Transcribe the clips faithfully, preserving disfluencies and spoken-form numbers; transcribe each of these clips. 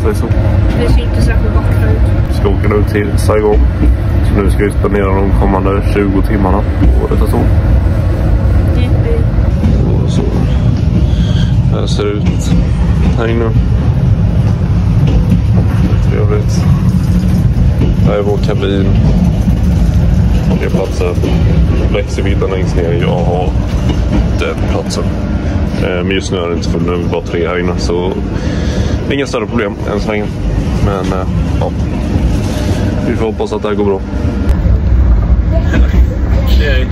sig så. Det ser inte särskilt vackert ut. Ska åka nu till Saigon. Så nu ska vi spendera de kommande tjugo timmarna på detta tåg. Och så. Här ser det ut här inne. Trevligt. Här är vår kabin. Det är platsen. Växelvidden längst ner. Jag har den platsen. Men just nu är det inte full. Nu är vi bara tre här inne. Så det är inga större problem än så länge. Men ja. Vi får hoppas att det här går bra. Hej.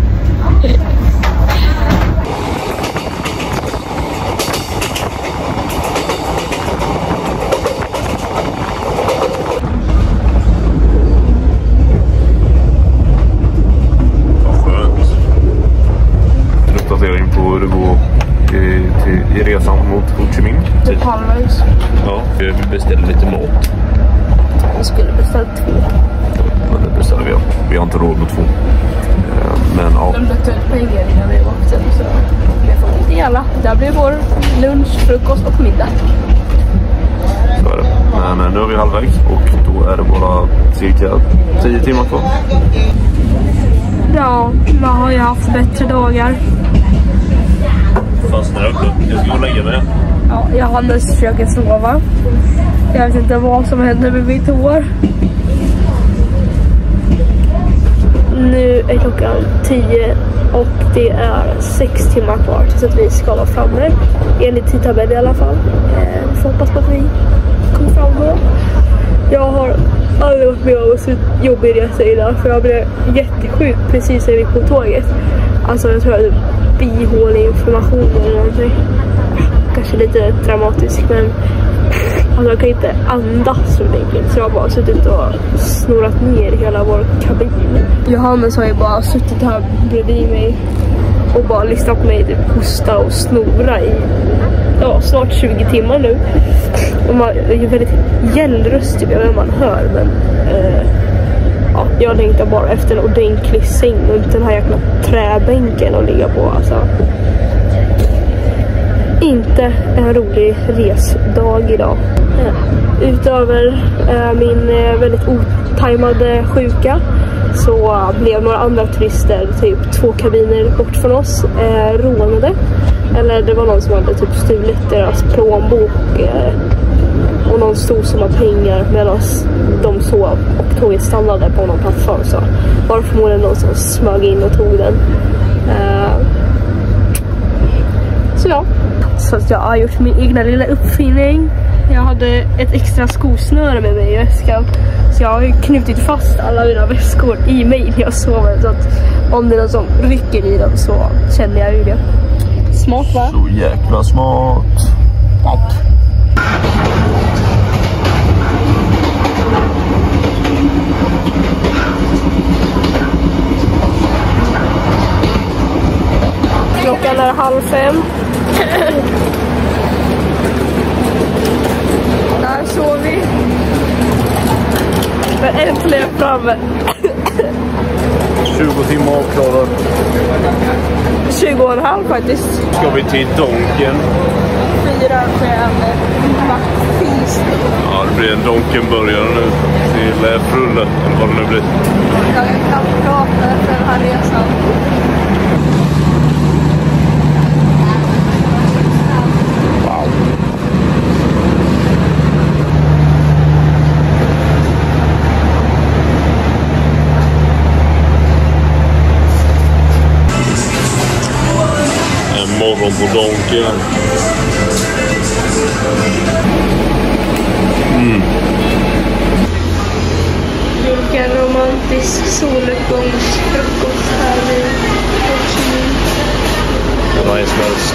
På hur det går i, till, i resan mot Ho Chi Minh. Till Palmhus. Ja, vi beställde lite mat. Vi skulle beställa två. Men det beställde vi. Vi har inte råd med två. Men ja. De lötte ut pengar innan vi åkte. Så vi får inte gälla. Där blir vår lunch, frukost och middag. Så är det. Men nu är vi halvvägs och då är det bara cirka tio timmar kvar. Ja, man har ju haft bättre dagar. Fast när jag ska gå och lägga mig. Ja, Johannes försöker sova. Jag vet inte vad som händer med mitt hår. Nu är klockan tio och det är sex timmar kvar tills att vi ska vara framme. Enligt tidtabell i alla fall. Eh, får hoppas på att vi kommer fram då. Jag har aldrig varit med om en så jobbig resa innan, för jag blev jättesjuk precis när vi gick på tåget. Alltså jag tror att bihåleinflammation eller någonting. Kanske lite dramatiskt, men alltså jag kan inte andas så enkelt. Så jag har bara suttit och snorat ner hela vår kabin. Johannes har ju bara suttit här bredvid mig och bara lyssnat på mig typ hosta och snora i ja, snart tjugo timmar nu. Och man är ju väldigt gällröst typ, jag vet inte man hör, men eh, ja, jag längtar bara efter en ordentlig säng och inte den här jäkla träbänken att ligga på. Alltså, inte en rolig resdag idag. Eh, utöver eh, min eh, väldigt otajmade sjuka så uh, blev några andra turister, typ två kabiner bort från oss, eh, rånade. Eller det var någon som hade typ stulit deras plånbok eh, och någon stor summa pengar medan de sov och tåget stannade på någon plattform. Så var det förmodligen någon som smög in och tog den. Eh, så ja, så att jag har gjort min egna lilla uppfinning. Jag hade ett extra skosnöre med mig i väskan. Så jag har ju knutit fast alla mina väskor i mig när jag sover. Så att om det är någon som rycker i dem så känner jag ju det. Smart, va? Så jäkla smart. Tack. Klockan är halv fem. Där sov vi. Men äntligen framme. tjugo timmar avklarad. tjugo och en halv faktiskt. Ska vi till Donken? Fyra stjärnor. Max. Ja, det blir en Donken-burgare nu till eh, Frulle, eller vad det nu blir. Jag är knappt prata för den här resan. Wow. En morgon på Donken. Mm. Vilken romantisk soluppgångsfrukost här i Ho Chi Minh. Nice smells.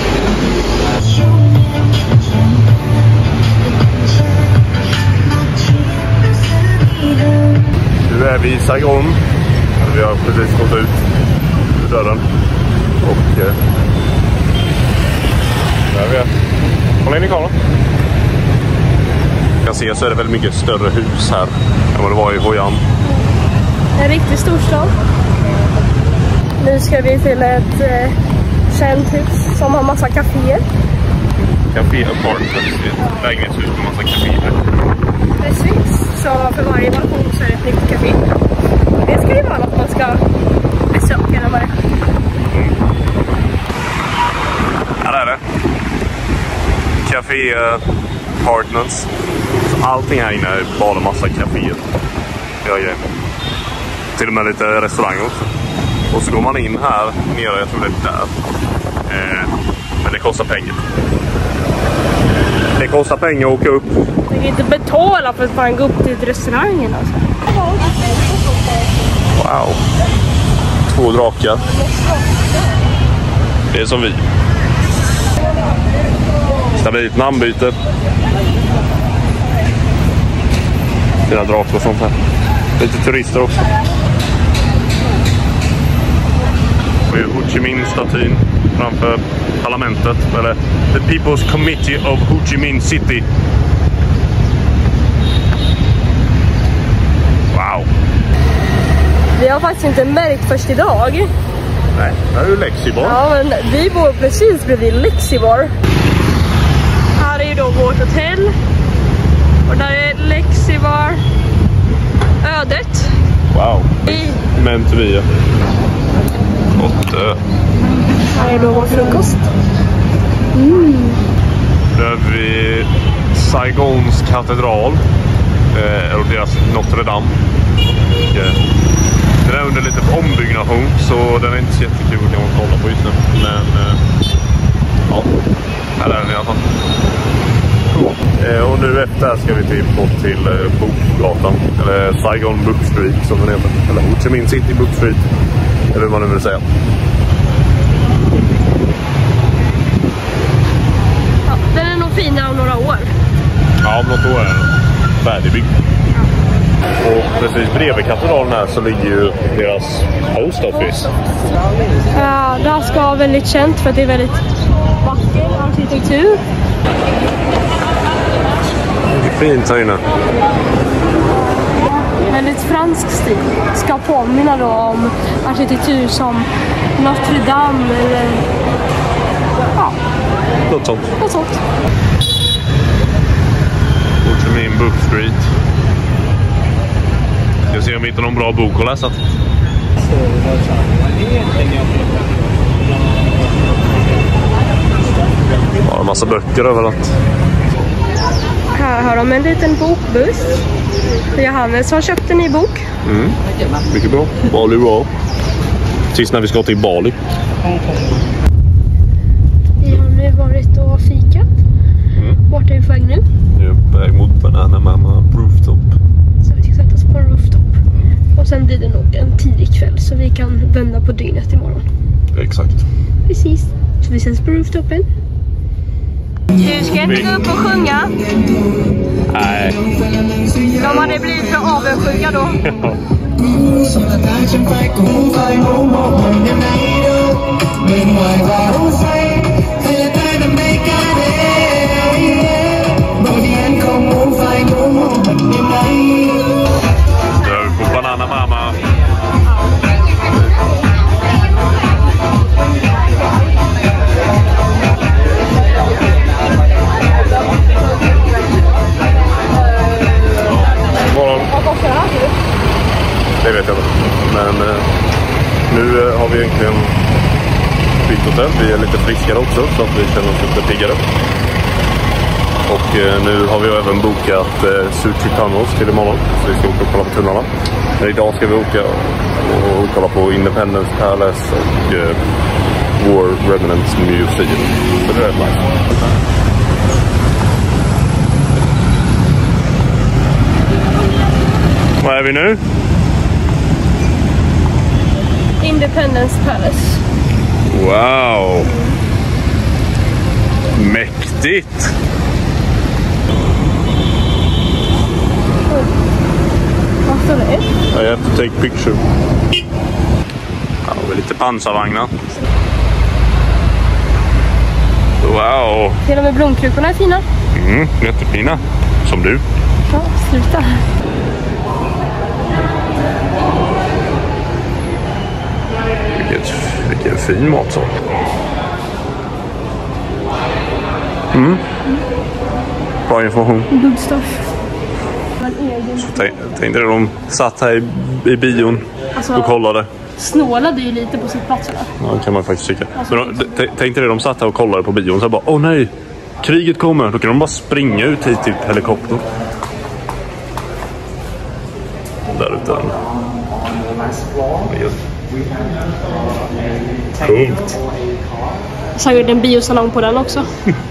Nu är vi i Saigon. Vi har precis gått ut ur dörren. Och eh, där är vi. Kolla in i kameran. Jag kan se så är det väldigt mycket större hus här än vad det var i Hoi An. En riktig storstad. Nu ska vi till ett eh, känt hus som har massa kaféer. Café Apartments. Ett lägenhetshus med massa kaféer. Precis, så för varje balkong så är det ett nytt café. Det ska ju vara något man ska besöka när man är. Mm. Här är det. Café Apartments. Så allting här inne är bara massa kaféer. Ja, ja. Till och med lite restauranger också. Och så går man in här nere, jag tror det är där. Eh, men det kostar pengar. Det kostar pengar att åka upp. Man kan inte betala för att bara gå upp till restaurangen alltså. Wow. Två drakar. Det är som vi. Stabilt namnbyte. Fina drakar och sånt här. Lite turister också. Med Ho Chi Minh-statyn framför parlamentet. Eller The People's Committee of Ho Chi Minh City. Wow. Vi har faktiskt inte märkt först idag. Nej, det här är ju Lexibar. Ja, men vi bor precis bredvid Lexibar. Här är ju då vårt hotell. Och där är Lexibar. Ödet. Wow. Men till vi. Och uh, här är då vår frukost. Mm. Där är vi Saigons katedral. Eh, och deras Notre Dame. Och, eh, den är under lite ombyggnation, så den är inte så jättekul att kolla på just nu. Men eh, ja, här är den i alla fall. Eh, och nu efter här ska vi till, bort till eh, Bokgatan. Eller Saigon Book Street som den heter. Eller Ho Chi Minh City Book Street. Eller hur man nu vill säga. Ja, den är nog finare om några år. Ja, om något år är den färdigbyggd. Och precis bredvid katedralen här så ligger ju deras post office. Ja, det här ska vara väldigt känt för att det är väldigt vacker arkitektur. Det är fint här inne. Väldigt fransk stil. Ska påminna då om arkitektur som Notre Dame eller ja, något sånt. Något sånt. Ho Chi Minh Book Street. Jag ska se om vi hittar någon bra bok att läsa. Ja, en massa böcker överallt. Här har de en liten bokbuss. Johannes har köpt en ny bok. Mm. Mycket bra. Bali bra. Sist när vi ska till Bali. Vi har nu varit och fikat. Mm. Vart är vi på väg nu? Nu är vi på väg mot Banana Mama Rooftop. Så vi ska sätta oss på en rooftop. Och sen blir det nog en tidig kväll så vi kan vända på dygnet imorgon. Exakt. Precis. Så vi ses på rooftopen. Du ska inte gå upp och sjunga. Nej. De hade blivit för avundsjuka då. Nu är vi på Banana Mama. Det vet jag inte. Men eh, nu eh, har vi egentligen bytt hotell. Vi är lite friskare också så att vi känner oss lite piggare. Och eh, nu har vi även bokat eh, Suchi Tunnels till imorgon. Så vi ska åka och kolla på tunnlarna. Men idag ska vi åka och, och kolla på Independence Palace och eh, War Remnants Museum. Så det är nice. Var är vi nu? Independence Palace. Wow! Mäktigt! Vad står det? I have to take picture. Ja, det är lite pansarvagnar. Wow! Till och med blomkrukorna är fina. Mm, jättefina. Som du. Ja, sluta. Vilket, vilken fin matsal. Mm. Bra information. Good stuff. Tänk, tänkte du de satt här i, i bion alltså, och kollade. Snålade ju lite på sitt platserna. Ja, det kan man faktiskt tycka. Alltså, Men de, tänkte du de satt här och kollade på bion så bara, åh nej, kriget kommer. Då kan de bara springa ut hit till helikopter. Där ute. Coolt. Säkert en biosalong på den också.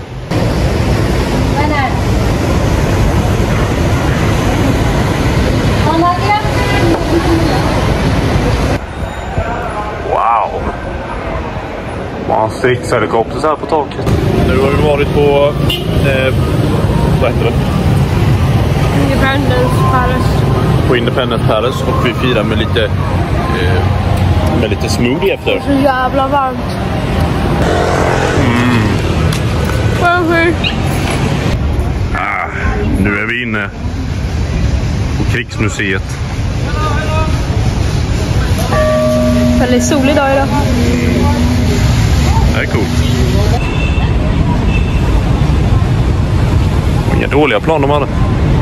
Wow. Man ser helikopter så här på taket. Nu har vi varit på eh, vad heter det? Independence Palace. På Independence Palace och vi firar med lite eh, med lite smoothie efter. Så jävla varmt. Mm. Varför? Ah, nu är vi inne på Krigsmuseet. Väldigt solig dag idag. Det är coolt. Inga dåliga plan de hade.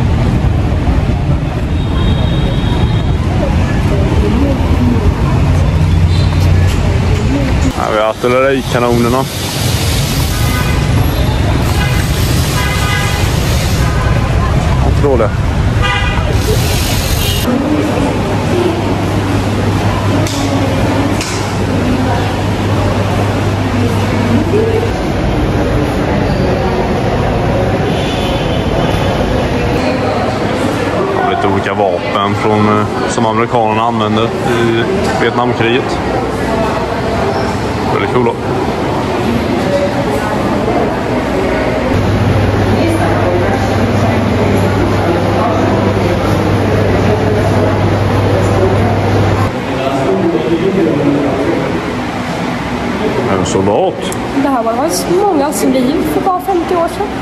Här har vi artillerikanonerna. Inte dåliga. Lite olika vapen från, som amerikanerna använde i Vietnamkriget. Väldigt coola. En soldat. Det här var mångas liv för bara femtio år sedan.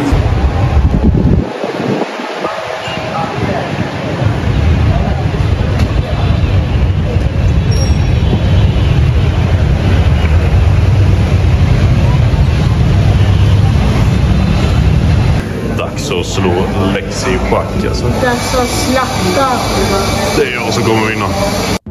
Dags att slå Lexi i schack alltså. Dags att slakta. Det är jag som kommer vinna.